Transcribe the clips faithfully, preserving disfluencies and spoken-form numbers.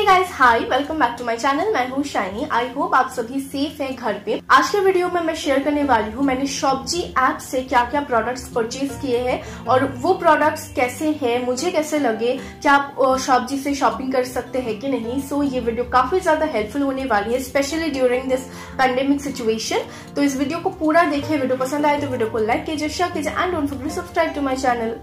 Hey guys, hi, welcome back to my channel. मैं हूँ shiny. I hope आप सभी सेफ हैं घर पे। आज के वीडियो में मैं शेयर करने वाली हूँ मैंने शॉपजी ऐप से क्या क्या प्रोडक्ट्स परचेज किए हैं और वो प्रोडक्ट्स कैसे हैं, मुझे कैसे लगे, क्या आप शॉपजी से शॉपिंग कर सकते हैं कि नहीं। सो so, ये वीडियो काफी ज्यादा हेल्पफुल होने वाली है, specially during this pandemic situation. तो इस वीडियो को पूरा देखिए, वीडियो पसंद आए तो वीडियो को लाइक कीजिए, शेयर कीजिए and don't forget to subscribe to my channel.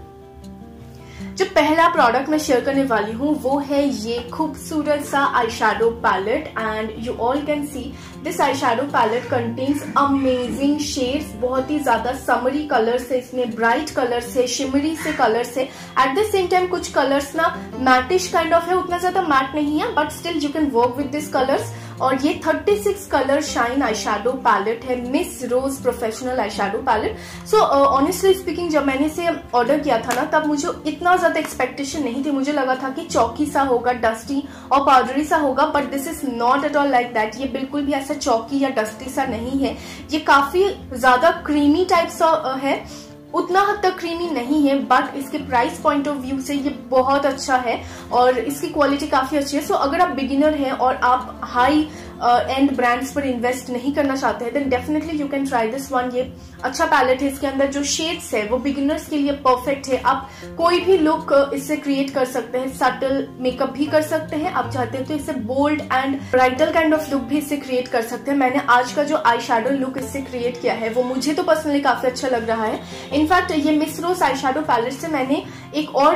जो पहला प्रोडक्ट मैं शेयर करने वाली हूँ वो है ये खूबसूरत सा eye shadow palette and you all can see this eye shadow palette contains amazing shades. बहुत ही ज्यादा समरी कलर्स है इसमें, ब्राइट कलर्स है, शिमरी से कलर्स है। एट द सेम टाइम कुछ कलर्स ना मैटिश काइंड ऑफ है, उतना ज्यादा मैट नहीं है but still you can work with this colours. और ये छत्तीस colour shine eye shadow palette है, Miss Rose professional eye shadow palette. So honestly speaking जब मैंने इसे ऑर्डर किया था ना तब मुझे इतना ज्यादा एक्सपेक्टेशन नहीं थी। मुझे लगा था कि चौकी सा होगा, डस्टी और पाउडरी सा होगा, but this is not at all like that. ये बिल्कुल भी ऐसा चौकी या डस्टी सा नहीं है। ये काफी ज्यादा क्रीमी टाइप सा है, उतना हद तक क्रीमी नहीं है बट इसके प्राइस पॉइंट ऑफ व्यू से ये बहुत अच्छा है और इसकी क्वालिटी काफी अच्छी है। सो so, अगर आप बिगिनर हैं और आप हाई एंड ब्रांड्स पर इन्वेस्ट नहीं करना चाहते हैं then definitely you can try this one. ये अच्छा पैलेट है, इसके अंदर जो शेड्स है वो बिगिनर्स के लिए परफेक्ट है। आप कोई भी लुक इससे क्रिएट कर सकते हैं, सटल मेकअप भी कर सकते हैं, आप चाहते हैं तो इससे bold and bridal kind of look भी इससे क्रिएट कर सकते हैं। मैंने आज का जो आई शैडो लुक इससे क्रिएट किया है वो मुझे तो पर्सनली काफी अच्छा लग रहा है। इनफैक्ट ये Miss Rose eye shadow palette से मैंने एक और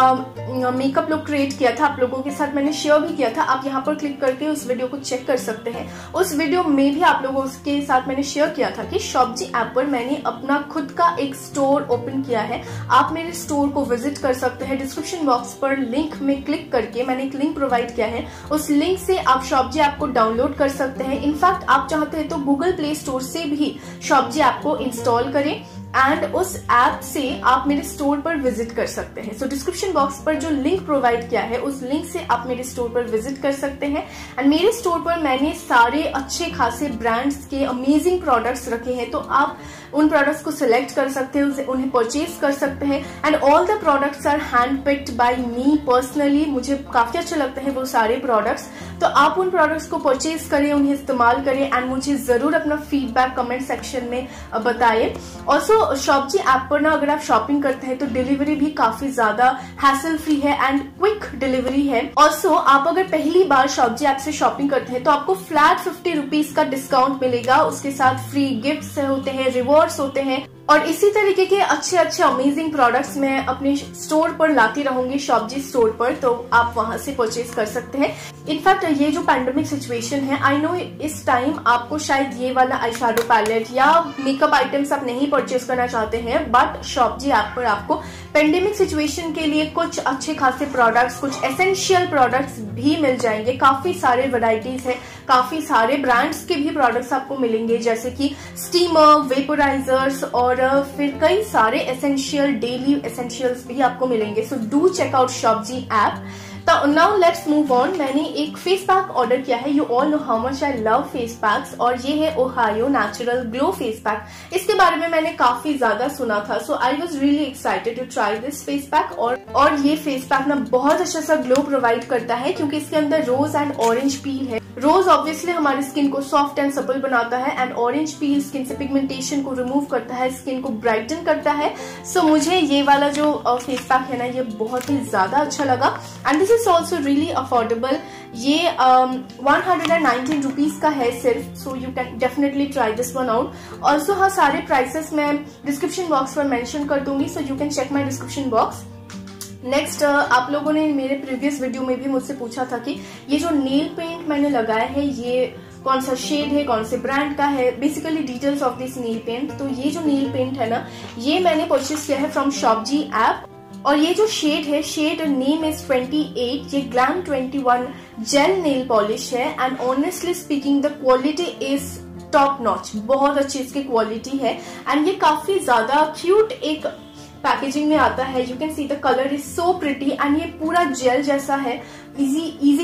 मेकअप लुक क्रिएट किया था, आप लोगों के साथ मैंने शेयर भी किया था। आप यहाँ पर क्लिक करके उस वीडियो को चेक कर सकते हैं। उस वीडियो में भी आप लोगों के साथ मैंने शेयर किया था कि शॉपजी ऐप पर मैंने अपना खुद का एक स्टोर ओपन किया है। आप मेरे स्टोर को विजिट कर सकते हैं। डिस्क्रिप्शन बॉक्स पर लिंक में क्लिक करके मैंने एक लिंक प्रोवाइड किया है, उस लिंक से आप शॉपजी ऐप को डाउनलोड कर सकते हैं। इनफैक्ट आप चाहते हैं तो गूगल प्ले स्टोर से भी शॉपजी ऐप को इंस्टॉल करें एंड उस ऐप से आप मेरे स्टोर पर विजिट कर सकते हैं। सो डिस्क्रिप्शन बॉक्स पर जो लिंक प्रोवाइड किया है उस लिंक से आप मेरे स्टोर पर विजिट कर सकते हैं। एंड मेरे स्टोर पर मैंने सारे अच्छे खासे ब्रांड्स के अमेजिंग प्रोडक्ट्स रखे हैं, तो आप उन प्रोडक्ट्स को सिलेक्ट कर सकते हैं, उन्हें परचेज कर सकते हैं। And all the products are hand picked by me personally. मुझे काफी अच्छे लगते हैं वो सारे प्रोडक्ट्स, तो आप उन प्रोडक्ट्स को परचेज करें, उन्हें इस्तेमाल करें एंड मुझे जरूर अपना फीडबैक कमेंट सेक्शन में बताएं। ऑल्सो शॉपजी ऐप पर ना अगर आप शॉपिंग करते हैं तो डिलीवरी भी काफी ज्यादा हैसल फ्री है एंड क्विक डिलीवरी है। ऑल्सो आप अगर पहली बार शॉपजी ऐप से शॉपिंग करते हैं तो आपको फ्लैट फिफ्टी रुपीज का डिस्काउंट मिलेगा। उसके साथ फ्री गिफ्ट्स होते हैं, रिवॉर्ड्स होते हैं और इसी तरीके के अच्छे अच्छे अमेजिंग प्रोडक्ट्स मैं अपने स्टोर पर लाती रहूंगी शॉपजी स्टोर पर, तो आप वहां से परचेज कर सकते हैं। इनफैक्ट ये जो पैंडेमिक सिचुएशन है, आई नो इस टाइम आपको शायद ये वाला आई शैडो पैलेट या मेकअप आइटम्स आप नहीं परचेज करना चाहते हैं, बट शॉपजी ऐप पर आपको पैंडेमिक सिचुएशन के लिए कुछ अच्छे खासे प्रोडक्ट्स, कुछ एसेंशियल प्रोडक्ट्स भी मिल जाएंगे। काफी सारे वेराइटीज है, काफी सारे ब्रांड्स के भी प्रोडक्ट्स आपको मिलेंगे जैसे कि स्टीमर, वेपोराइजर्स और फिर कई सारे एसेंशियल डेली एसेंशियल्स भी आपको मिलेंगे। So do check out Shopsy app. तो नाउ लेट्स मूव ऑन। मैंने एक फेस पैक ऑर्डर किया है। You all know how much I love face packs और ये है Ohio natural glow face pack. इसके बारे में मैंने काफी ज्यादा सुना था, so I was really excited to try this face pack. और और ये फेस पैक ना बहुत अच्छा सा ग्लो प्रोवाइड करता है क्योंकि इसके अंदर रोज एंड ऑरेंज पील है। रोज ऑब्वियसली हमारी स्किन को सॉफ्ट एंड सपल बनाता है एंड ऑरेंज पील स्किन से पिगमेंटेशन को रिमूव करता है, स्किन को ब्राइटन करता है। सो so, मुझे ये वाला जो फेस पैक है ना ये बहुत ही ज्यादा अच्छा लगा and this is also really affordable. ये one hundred and nineteen rupees का है सिर्फ, so you can definitely try this one out. Also हाँ, सारे प्राइसेस मैं डिस्क्रिप्शन बॉक्स पर मेंशन कर दूंगी, so you can check my description box. Next uh, आप लोगों ने मेरे प्रीवियस वीडियो में भी मुझसे पूछा था कि ये जो नेल पेंट मैंने लगाया है ये कौन सा शेड है, कौन से ब्रांड का है, basically details of this nail paint. तो ये जो नेल पेंट है ना ये मैंने परचेज किया है फ्रॉम शॉपजी ऐप और ये जो शेड है, shade name is twenty eight. ये glam twenty one gel nail polish है and honestly speaking the quality is top notch. बहुत अच्छी इसकी क्वालिटी है एंड ये काफी ज्यादा क्यूट एक पैकेजिंग में आता है। You can see the colour is so pretty and ये पूरा जेल जैसा है, easy easy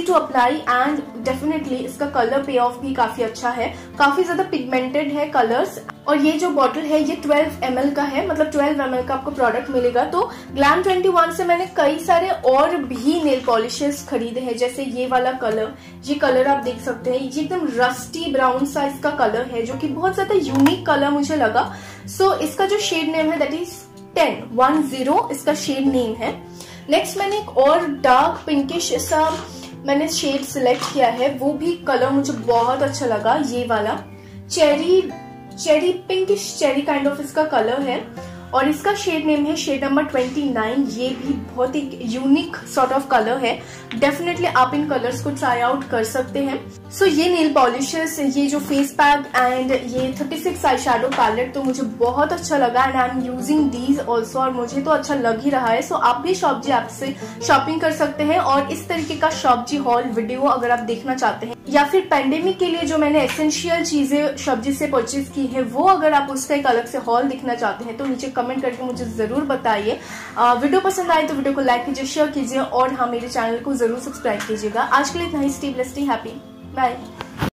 to apply and definitely इसका कलर पे ऑफ भी काफी अच्छा है, काफी ज्यादा पिगमेंटेड है कलर्स। और ये जो बॉटल है ये ट्वेल्व एम एल का है, मतलब ट्वेल्व एम एल का आपको प्रोडक्ट मिलेगा। तो ग्लैम ट्वेंटी वन से मैंने कई सारे और भी नेल पॉलिशेस खरीदे हैं, जैसे ये वाला कलर, ये कलर आप देख सकते हैं, ये एकदम रस्टी ब्राउन सा इसका कलर है जो कि बहुत ज्यादा यूनिक कलर मुझे लगा। सो so, इसका जो शेड नेम है that is ten one zero इसका शेड नेम है। नेक्स्ट मैंने एक और डार्क पिंकिश ऐसा मैंने शेड सिलेक्ट किया है, वो भी कलर मुझे बहुत अच्छा लगा। ये वाला cherry cherry pinkish cherry kind of इसका कलर है और इसका शेड नेम है शेड नंबर ट्वेंटी नाइन। ये भी बहुत ही यूनिक सॉर्ट ऑफ कलर है, डेफिनेटली आप इन कलर्स को ट्राई आउट कर सकते हैं। सो so, ये नेल पॉलिशेस, ये जो फेस पैक एंड ये thirty six eye shadow palette तो मुझे बहुत अच्छा लगा and I am using these also, और मुझे तो अच्छा लग ही रहा है। सो so, आप भी शॉपजी ऐप से शॉपिंग कर सकते हैं। और इस तरीके का शॉपजी हॉल वीडियो अगर आप देखना चाहते हैं या फिर पेंडेमिक के लिए जो मैंने एसेंशियल चीजें शॉपजी से परचेज की है वो अगर आप उसका एक अलग से हॉल दिखना चाहते हैं तो नीचे कमेंट करके मुझे जरूर बताइए। वीडियो पसंद आए तो वीडियो को लाइक कीजिए, शेयर कीजिए और हाँ मेरे चैनल को जरूर सब्सक्राइब कीजिएगा। आज के लिए इतना ही। Stay blessed, stay happy, bye.